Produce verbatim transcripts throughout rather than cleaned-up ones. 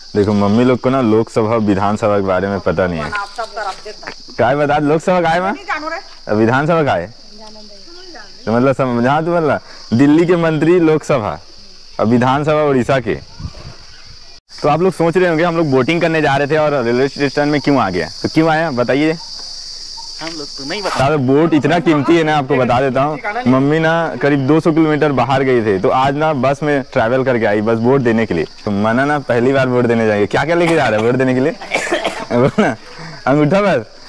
देखो मम्मी लोग को ना लोकसभा विधानसभा के बारे में पता नहीं है। क्या बता लोकसभा का है मैं विधानसभा का है तो मतलब समझा तो मतलब दिल्ली के मंत्री लोकसभा और विधानसभा उड़ीसा के। तो आप लोग सोच रहे होंगे हम लोग बोटिंग करने जा रहे थे और रेलवे स्टेशन में क्यों आ गया, तो क्यों आया बताइए। हम लोग तो नहीं बता। बोट इतना कीमती है ना, आपको बता देता हूँ। मम्मी ना करीब दो सौ किलोमीटर बाहर गई थे तो आज ना बस में ट्रैवल करके आई बस वोट देने के लिए। तो मना ना पहली बार वोट देने जाएंगे। क्या क्या लेके जा रहे हैं वोट देने के लिए ना अंगूठा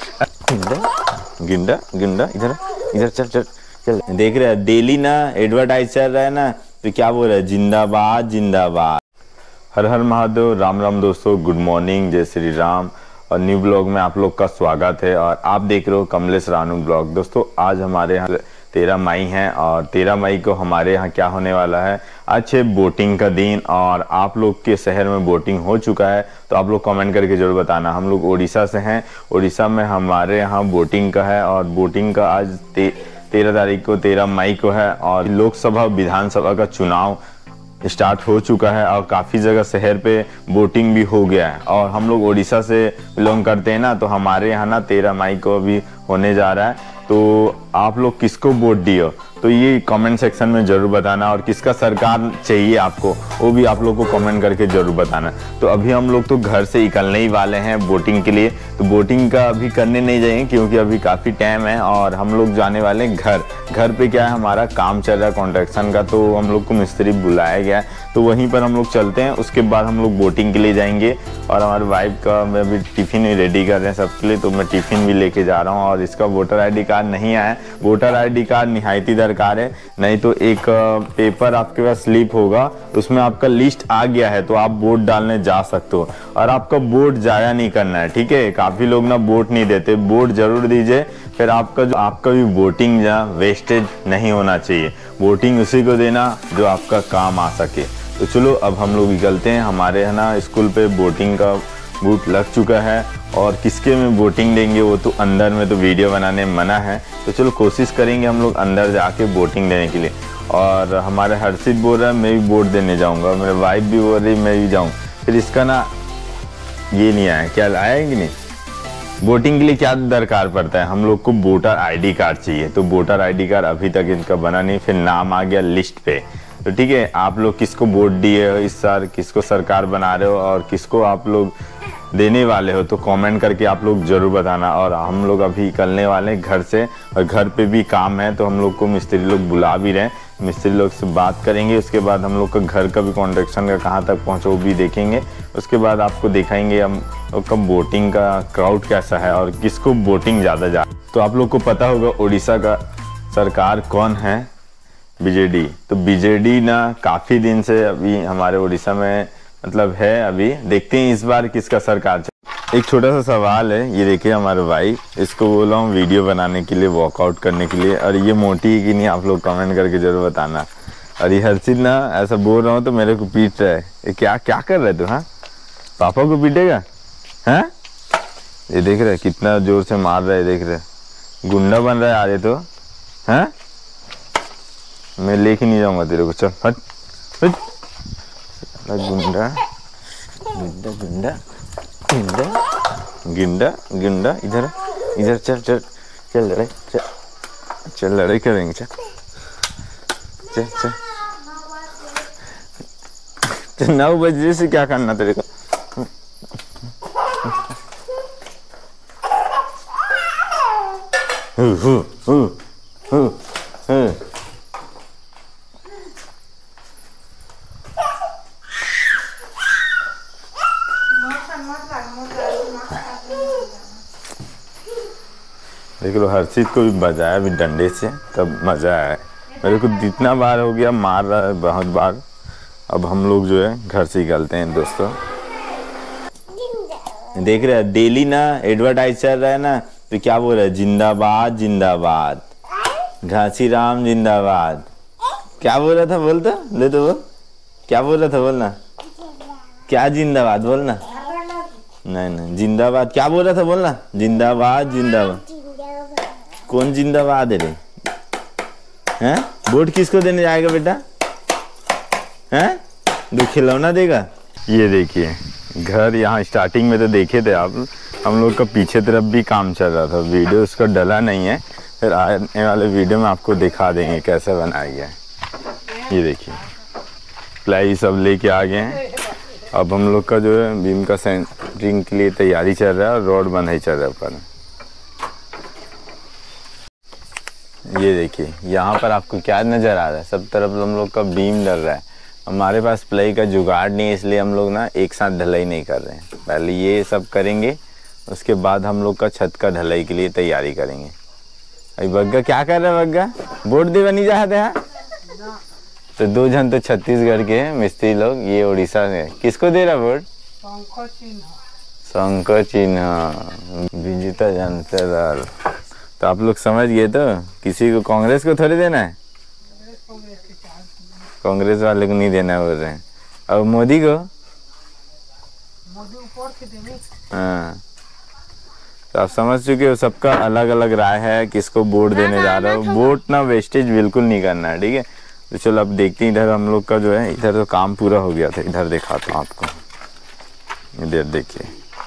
बस गिंडा गिंडा इधर इधर चल चल चल। देख रहे हैं डेली ना एडवर्टाइज चल रहा है ना, तो क्या बोल रहे हैं जिंदाबाद जिंदाबाद। हर हर महादेव, राम राम दोस्तों, गुड मॉर्निंग, जय श्री राम। और न्यू ब्लॉग में आप लोग का स्वागत है और आप देख रहे हो कमलेश रानू ब्लॉग। दोस्तों आज हमारे यहाँ तेरह मई है और तेरह मई को हमारे यहाँ क्या होने वाला है, आज है बोटिंग का दिन। और आप लोग के शहर में बोटिंग हो चुका है तो आप लोग कमेंट करके जरूर बताना। हम लोग उड़ीसा से हैं, उड़ीसा में हमारे यहाँ बोटिंग का है और बोटिंग का आज ते, तेरह तारीख को तेरह मई को है। और लोकसभा विधानसभा का चुनाव स्टार्ट हो चुका है और काफ़ी जगह शहर पे बोटिंग भी हो गया है। और हम लोग उड़ीसा से बिलोंग करते हैं ना, तो हमारे यहाँ ना तेरह मई को भी होने जा रहा है। तो आप लोग किसको वोट दिए तो ये कमेंट सेक्शन में ज़रूर बताना, और किसका सरकार चाहिए आपको वो भी आप लोग को कमेंट करके ज़रूर बताना। तो अभी हम लोग तो घर से निकलने ही वाले हैं बोटिंग के लिए, तो बोटिंग का अभी करने नहीं जाएंगे क्योंकि अभी काफ़ी टाइम है। और हम लोग जाने वाले हैं घर। घर पे क्या है हमारा काम चल रहा है कंस्ट्रक्शन का, तो हम लोग को मिस्त्री बुलाया गया है तो वहीं पर हम लोग चलते हैं। उसके बाद हम लोग बोटिंग के लिए जाएंगे। और हमारे वाइफ का मैं अभी टिफ़िन रेडी कर रहे हैं सबके लिए, तो मैं टिफ़िन भी लेके जा रहा हूँ। और इसका वोटर आई डी कार्ड नहीं आया, वोटर आई डी कार्ड निहायती दरकार है, नहीं तो एक पेपर आपके पास स्लिप होगा उसमें आपका लिस्ट आ गया है तो आप वोट डालने जा सकते हो। और आपका वोट जाया नहीं करना है, ठीक है। काफ़ी लोग ना वोट नहीं देते, वोट जरूर दीजिए, फिर आपका जो आपका भी वोटिंग जहाँ वेस्टेज नहीं होना चाहिए। वोटिंग उसी को देना जो आपका काम आ सके। तो चलो अब हम लोग निकलते हैं। हमारे है ना स्कूल पे बोटिंग का बूट लग चुका है और किसके में बोटिंग देंगे वो तो अंदर में तो वीडियो बनाने मना है। तो चलो कोशिश करेंगे हम लोग अंदर जाके बोटिंग देने के लिए। और हमारे हर्षित बोल रहा है मैं भी बोट देने जाऊंगा, मेरे वाइफ भी बोल रही मैं भी जाऊँ। फिर इसका ना ये नहीं आया, क्या आया कि नहीं। वोटिंग के लिए क्या दरकार पड़ता है, हम लोग को वोटर आईडी कार्ड चाहिए। तो वोटर आईडी कार्ड अभी तक इनका बना नहीं, फिर नाम आ गया लिस्ट पे। तो ठीक है, आप लोग किसको वोट दिए हो इस साल, किसको सरकार बना रहे हो और किसको आप लोग देने वाले हो, तो कमेंट करके आप लोग ज़रूर बताना। और हम लोग अभी निकलने वाले हैं घर से, और घर पे भी काम है तो हम लोग को मिस्त्री लोग बुला भी रहे हैं। मिस्त्री लोग से बात करेंगे, उसके बाद हम लोग का घर का भी कंस्ट्रक्शन का कहाँ तक पहुँचा वो भी देखेंगे। उसके बाद आपको दिखाएंगे हम लोग का बोटिंग का क्राउड कैसा है और किसको बोटिंग ज़्यादा जा। तो आप लोग को पता होगा उड़ीसा का सरकार कौन है, बीजेडी। तो बीजेडी ना काफ़ी दिन से अभी हमारे उड़ीसा में मतलब है। अभी देखते हैं इस बार किसका सरकार। एक छोटा सा सवाल है, ये देखिए हमारे भाई, इसको बोला हूँ वीडियो बनाने के लिए, वर्कआउट करने के लिए, और ये मोटी है कि नहीं आप लोग कमेंट करके जरूर बताना। और ये हर्षित ना ऐसा बोल रहा हूँ तो मेरे को पीट रहा है, ये क्या क्या कर रहे तू, हाँ पापा को पीटेगा, हाँ ये देख रहे कितना जोर से मार रहा है, देख रहे गुंडा बन रहा है। आ रहे तो हाँ मैं लेके नहीं जाऊँगा तेरे को, चल हट हट। गुंडा गुंडा गुंडा गुंडा गुंडा गुंडा इधर इधर चल चल चल लड़ाई चल चल लड़ाई करेंगे, चल चल चल चल। नौ बजे से क्या करना तेरे को, हु हु हु हु हु। देख लो हर्षित को भी बजाया भी डंडे से, तब मज़ा आया। मेरे को जितना बार हो गया मार रहा है बहुत बार। अब हम लोग जो है घर से निकलते हैं दोस्तों। देख रहे हैं डेली ना एडवर्टाइज चल रहा है ना, तो क्या बोल रहा है जिंदाबाद जिंदाबाद, घासी राम जिंदाबाद। क्या बोल रहा था बोल तो ले तो बोल, क्या बोल रहा था बोलना, क्या जिंदाबाद बोलना, नहीं नहीं जिंदाबाद। क्या बोल रहा था बोलना, जिंदाबाद जिंदाबाद। कौन जिंदाबाद है रे, हैं वोट किसको देने जाएगा बेटा, हैं दो खिलौना देगा। ये देखिए घर यहाँ स्टार्टिंग में तो देखे थे आप, हम लोग का पीछे तरफ भी काम चल रहा था, वीडियो उसका डला नहीं है, फिर आने वाले वीडियो में आपको दिखा देंगे कैसे बनाया गया है। ये देखिए प्लाई सब लेके आ गए हैं। अब हम लोग का जो है बीम का सेंटरिंग के लिए तैयारी चल रहा है और रोड बंद ही चल रहा है ऊपर। ये देखिए यहाँ पर आपको क्या नज़र आ रहा है, सब तरफ हम लोग का बीम डल रहा है। हमारे पास प्लाई का जुगाड़ नहीं है, इसलिए हम लोग ना एक साथ ढलाई नहीं कर रहे हैं। पहले ये सब करेंगे, उसके बाद हम लोग का छत का ढलाई के लिए तैयारी करेंगे। अभी बग्गा क्या कर रहा है? बग्गा बोर्ड दे बनी जाते हैं। तो दो जन तो छत्तीसगढ़ के हैं मिस्त्री लोग, ये उड़ीसा से। किसको दे रहा बोर्ड? शंकर चिन्ह विजेता जनता। तो आप लोग समझ गए, तो किसी को कांग्रेस को थोड़ी देना है, कांग्रेस वाले को नहीं देना बोल रहे हैं। और मोदी को हाँ, तो आप समझ चुके हो, सबका अलग अलग राय है किसको वोट देने जा रहा हो। वोट ना वेस्टेज बिल्कुल नहीं करना है, ठीक है। तो चलो अब देखते हैं। इधर हम लोग का जो है, इधर तो काम पूरा हो गया था, इधर दिखाता हूँ आपको। इधर देखिए,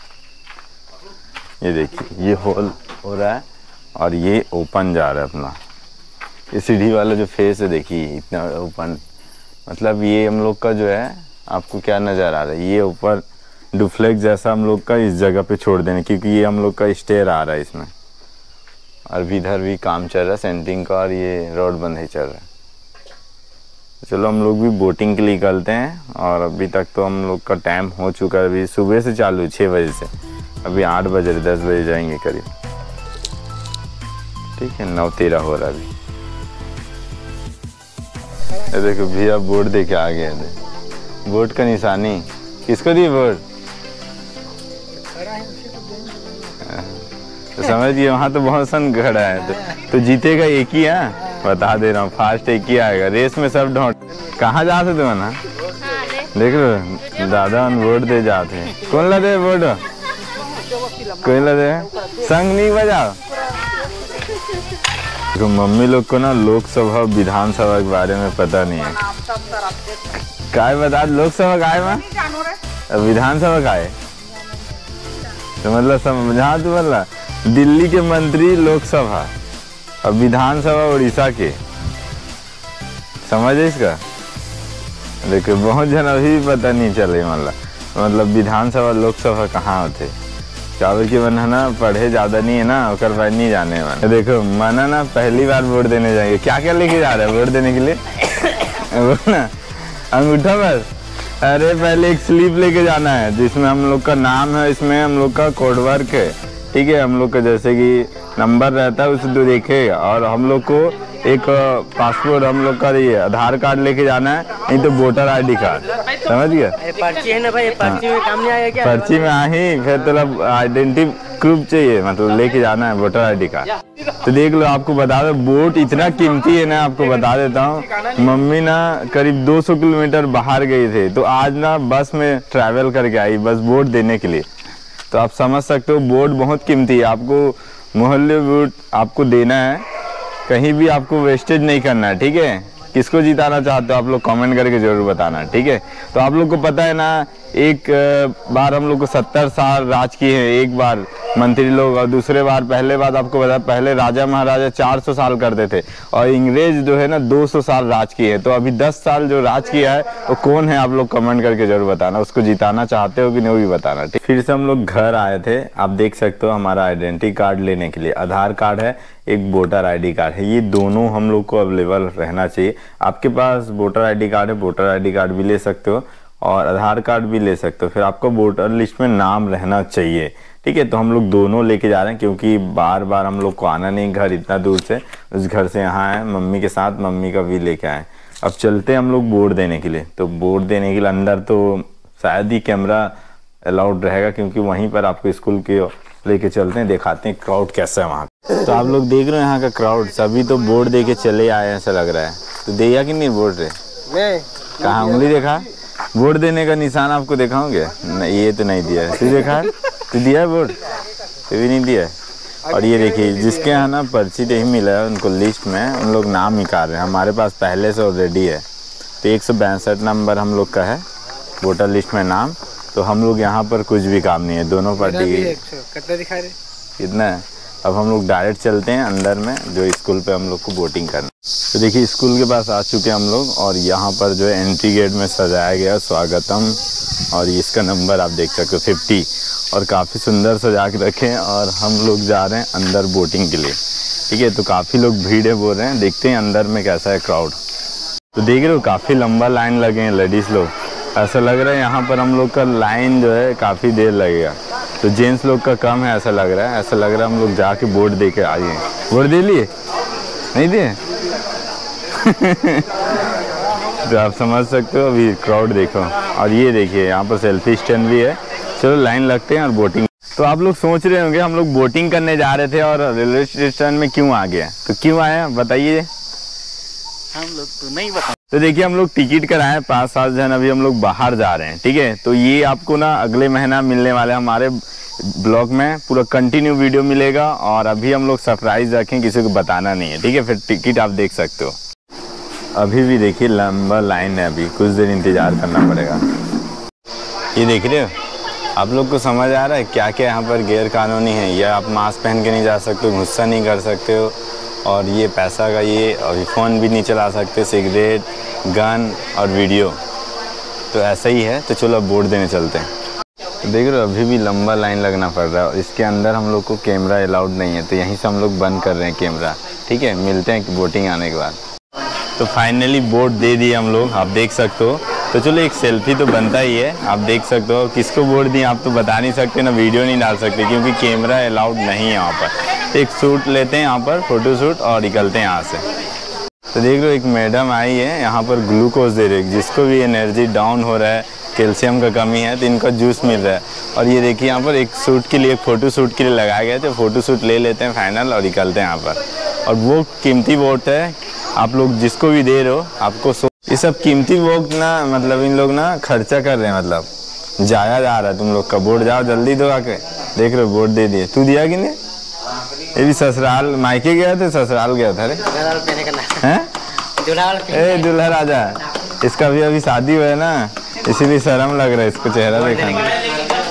ये देखिए ये होल हो रहा है और ये ओपन जा रहा है अपना। ये सीढ़ी वाला जो फेस है देखिए इतना ओपन, मतलब ये हम लोग का जो है, आपको क्या नज़र आ रहा है, ये ऊपर डुफ्लेक्स जैसा हम लोग का इस जगह पे छोड़ देने, क्योंकि ये हम लोग का स्टेयर आ रहा है इसमें। और भी इधर भी काम चल रहा है सेंटरिंग का, और ये रोड बंद ही चल रहा है। चलो हम लोग भी बोटिंग के लिए निकलते हैं। और अभी तक तो हम लोग का टाइम हो चुका है, अभी सुबह से चालू छः बजे से, अभी आठ बजे दस बजे जाएंगे करीब, ठीक है। नौ तेरह हो रहा अभी। देखो भैया बोर्ड दे के आ गए थे, बोर्ड का निशानी किसको दी बोर्ड? तो समझिए वहाँ तो बहुत सन खड़ा है, तो, तो जीतेगा एक ही है, बता दे रहा हूँ, फास्ट एक ही आएगा। रेस में सब ढोंट। कहाँ जाते तुम ना? देख लो दादा वोट दे जाते। कौन ला दे वोट? कौन ला दे? संग नहीं बजाओ। देखो मम्मी लोग को ना लोकसभा विधानसभा के बारे में पता नहीं है। काय बता, लोकसभा का है माँ, विधानसभा का है, तो मतलब समझा तू, बोला दिल्ली के मंत्री लोकसभा और विधानसभा उड़ीसा के, समझे इसका? देखो बहुत जन अभी पता नहीं चले, मतलब मतलब विधानसभा लोकसभा कहाँ होते। चावल की बना ना पढ़े ज़्यादा नहीं है ना, और बाद नहीं जाने मन। देखो मना ना पहली बार वोट देने जाएंगे। क्या क्या लेके जा रहे हैं वोट देने के लिए? वो ना अंगूठा बस। अरे पहले एक स्लिप लेके जाना है जिसमें हम लोग का नाम है, इसमें हम लोग का कोड वर्क है, ठीक है। हम लोग का जैसे कि नंबर रहता है उसे तो देखेगा। और हम लोग को एक पासपोर्ट, हम लोग का ये आधार कार्ड लेके जाना है, नहीं तो वोटर आईडी कार्ड, समझ गया? पर्ची है ना भाई, पर्ची में काम नहीं आएगा क्या? पर्ची में आ ही, फिर तो आइडेंटिटी प्रूफ चाहिए, मतलब लेके जाना है वोटर आईडी कार्ड। तो देख लो, आपको बता दो वोट इतना कीमती है ना, आपको बता देता हूँ। मम्मी ना करीब दो सौ किलोमीटर बाहर गई थे, तो आज ना बस में ट्रैवल करके आई, बस वोट देने के लिए। तो आप समझ सकते हो वोट बहुत कीमती है। आपको मोहल्ले वोट आपको देना है, कहीं भी आपको वेस्टेज नहीं करना है, ठीक है। किसको जिताना चाहते हो आप लोग कमेंट करके जरूर बताना, ठीक है। तो आप लोग को पता है ना, एक बार हम लोग को सत्तर साल राज किए हैं, एक बार मंत्री लोग, और दूसरे बार पहले बार आपको पता, पहले राजा महाराजा चार सौ साल करते थे, और अंग्रेज जो है ना दो सौ साल राज किए हैं। तो अभी दस साल जो राज किया है वो कौन है, आप लोग कमेंट करके जरूर बताना। उसको जिताना चाहते हो कि नहीं वो भी बताना, ठीक। फिर से हम लोग घर आए थे, आप देख सकते हो हमारा आइडेंटिटी कार्ड लेने के लिए आधार कार्ड है, एक वोटर आईडी कार्ड है, ये दोनों हम लोग को अवेलेबल रहना चाहिए। आपके पास वोटर आईडी कार्ड है, वोटर आईडी कार्ड भी ले सकते हो और आधार कार्ड भी ले सकते हो। फिर आपका वोटर लिस्ट में नाम रहना चाहिए, ठीक है। तो हम लोग दोनों लेके जा रहे हैं, क्योंकि बार बार हम लोग को आना नहीं, घर इतना दूर से, उस घर से यहाँ आए मम्मी के साथ, मम्मी का भी लेके आए। अब चलते हैं हम लोग वोट देने के लिए। तो वोट देने के लिए अंदर तो शायद ही कैमरा अलाउड रहेगा, क्योंकि वहीं पर आपको स्कूल के लेके चलते हैं, दिखाते हैं क्राउड कैसा है वहाँ। तो आप लोग देख रहे हो यहाँ का क्राउड, सभी तो वोट दे के चले आए ऐसा लग रहा है। तो दिया कि नहीं वोट रे? कहाँ उंगली देखा? वोट देने का निशान आपको दिखाओगे? नहीं, ये तो नहीं दिया है। तू देखा? तू दिया है वोट? तो भी नहीं दिया है। और ये देखिए जिसके यहाँ ना पर्ची नहीं मिला है उनको लिस्ट में उन लोग नाम निकाल रहे हैं। हमारे पास पहले से ऑलरेडी है, तो एक सौ बासठ नंबर हम लोग का है वोटर लिस्ट में नाम, तो हम लोग यहाँ पर कुछ भी काम नहीं है, दोनों पार्टी के। कितना दिखा रहे? कितना है? अब हम लोग डायरेक्ट चलते हैं अंदर में, जो स्कूल पे हम लोग को बोटिंग करना। तो देखिए स्कूल के पास आ चुके हैं हम लोग, और यहाँ पर जो है एंट्री गेट में सजाया गया स्वागतम, और इसका नंबर आप देख सकते हो फिफ्टी, और काफ़ी सुंदर सजा के रखे हैं। और हम लोग जा रहे हैं अंदर बोटिंग के लिए, ठीक है। तो काफ़ी लोग भीड़ है बोल रहे हैं, देखते हैं अंदर में कैसा है क्राउड। तो देख रहे हो काफ़ी लंबा लाइन लगे हैं लेडीज़ लोग, ऐसा लग रहा है यहाँ पर हम लोग का लाइन जो है काफ़ी देर लगेगा। तो जेंट्स लोग का कम है ऐसा लग रहा है, ऐसा लग रहा है हम लोग जाके बोर्ड दे के आए हैं। बोर्ड दे लिए? नहीं दिए? तो आप समझ सकते हो, अभी क्राउड देखो। और ये देखिए यहाँ पर सेल्फी स्टैंड भी है। चलो लाइन लगते हैं और बोटिंग। तो आप लोग सोच रहे होंगे हम लोग बोटिंग करने जा रहे थे और रेलवे स्टेशन में क्यों आ गए, तो क्यों आए बताइए। हम लोग तो नहीं बता। तो देखिए हम लोग टिकट कराए पाँच सात जन, अभी हम लोग बाहर जा रहे हैं, ठीक है। तो ये आपको ना अगले महीना मिलने वाले हमारे ब्लॉग में पूरा कंटिन्यू वीडियो मिलेगा। और अभी हम लोग सरप्राइज रखें, किसी को बताना नहीं है, ठीक है। फिर टिकट आप देख सकते हो। अभी भी देखिए लंबा लाइन है, अभी कुछ देर इंतज़ार करना पड़ेगा। ये देख रहे हो आप लोग को समझ आ रहा है क्या क्या यहाँ पर गैर कानूनी है। या आप मास्क पहन के नहीं जा सकते हो, गुस्सा नहीं कर सकते हो, और ये पैसा का ये अभी फ़ोन भी नहीं चला सकते, सिगरेट, गन और वीडियो, तो ऐसा ही है। तो चलो अब वोट देने चलते हैं। तो देख रहे हो अभी भी लंबा लाइन लगना पड़ रहा है, और इसके अंदर हम लोग को कैमरा अलाउड नहीं है, तो यहीं से हम लोग बंद कर रहे हैं कैमरा, ठीक है। मिलते हैं वोटिंग आने के बाद। तो फाइनली वोट दे दिए हम लोग, आप देख सकते हो। तो चलो एक सेल्फी तो बनता ही है, आप देख सकते हो। किसको वोट दिए आप तो बता नहीं सकते ना, वीडियो नहीं डाल सकते क्योंकि कैमरा अलाउड नहीं है यहाँ पर। तो एक शूट लेते हैं यहाँ पर, फोटो शूट, और निकलते हैं यहाँ से। तो देख लो एक मैडम आई है यहाँ पर, ग्लूकोज दे रही है जिसको भी एनर्जी डाउन हो रहा है, कैल्शियम का कमी है, तो इनका जूस मिल रहा है। और ये देखिए यहाँ पर एक शूट के लिए, फ़ोटो शूट के लिए लगाया गया, तो फ़ोटो शूट ले लेते हैं फाइनल और निकलते हैं यहाँ पर। और वो कीमती वोट है, आप लोग जिसको भी दे रहे हो आपको ये सब कीमती वोट ना, मतलब इन लोग ना खर्चा कर रहे हैं, मतलब जाया जा रहा है तुम लोग का। वोट जाओ जल्दी दो आके। देख रहे हो वोट दे दिए। तू दिया कि नहीं? ये भी ससुराल मायके गया थे, ससुराल गया था रे हैं? ए दूल्हा राजा, इसका भी अभी शादी हुआ है ना, इसीलिए शर्म लग रहा है इसको चेहरा देखने।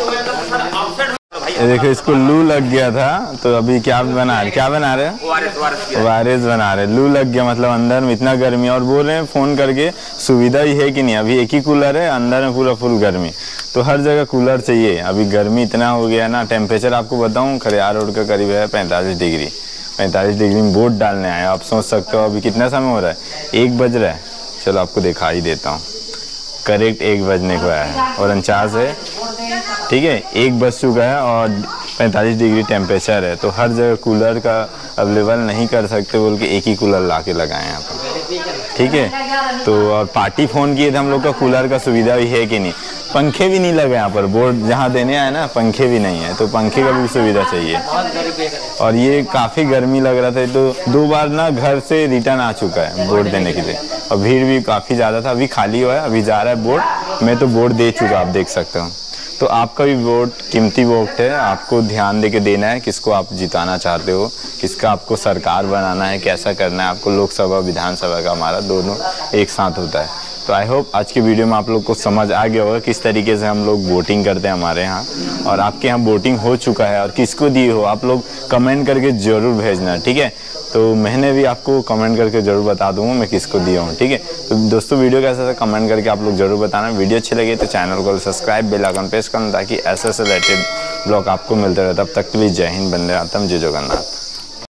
ये देखो इसको लू लग गया था, तो अभी क्या बना रहे क्या बना रहे हैं? वायरस बना रहे। लू लग गया मतलब अंदर में इतना गर्मी, और बोल रहे हैं फ़ोन करके सुविधा ही है कि नहीं। अभी एक ही कूलर है, अंदर में पूरा फुल गर्मी, तो हर जगह कूलर चाहिए। अभी गर्मी इतना हो गया ना, टेम्परेचर आपको बताऊं खरियार रोड का करीब है पैंतालीस डिग्री। पैंतालीस डिग्री में वोट डालने आए, आप सोच सकते हो अभी कितना समय हो रहा है, एक बज रहा है। चलो आपको दिखाई देता हूँ, करेक्ट एक बजने को आया है और उनचास है, ठीक है। एक बज चुका है और पैंतालीस डिग्री टेम्परेचर है, तो हर जगह कूलर का अवेलेबल नहीं कर सकते बोल के एक ही कूलर ला के लगाए यहाँ पर, ठीक है। तो और पार्टी फ़ोन किए थे हम लोग का, कूलर का सुविधा भी है कि नहीं। पंखे भी नहीं लगे यहाँ पर, बोर्ड जहाँ देने आए ना पंखे भी नहीं है, तो पंखे का भी सुविधा चाहिए। और ये काफ़ी गर्मी लग रहा था, तो दो बार ना घर से रिटर्न आ चुका है वोट देने के लिए, और भीड़ भी काफ़ी ज़्यादा था। अभी खाली हुआ है, अभी जा रहा है वोट। मैं तो वोट दे चुका, आप देख सकते हो। तो आपका भी वोट कीमती वोट है, आपको ध्यान दे के देना है किसको आप जिताना चाहते हो, किसका आपको सरकार बनाना है, कैसा करना है आपको। लोकसभा विधानसभा का हमारा दोनों एक साथ होता है। तो आई होप आज की वीडियो में आप लोग को समझ आ गया होगा किस तरीके से हम लोग वोटिंग करते हैं हमारे यहाँ, और आपके यहाँ वोटिंग हो चुका है और किसको दी हो आप लोग कमेंट करके ज़रूर भेजना, ठीक है। तो मैंने भी आपको कमेंट करके ज़रूर बता दूंगा मैं किसको दिया हूँ, ठीक है। तो दोस्तों वीडियो कैसा था कमेंट करके आप लोग ज़रूर बताना। वीडियो अच्छी लगे तो चैनल को सब्सक्राइब, बेल आइकन प्रेस करना, ताकि ऐसे ऐसे रिलेटेड ब्लॉग आपको मिलते रहे। तब तक के लिए जय हिंद, वंदे मातरम, जय जगन्नाथ।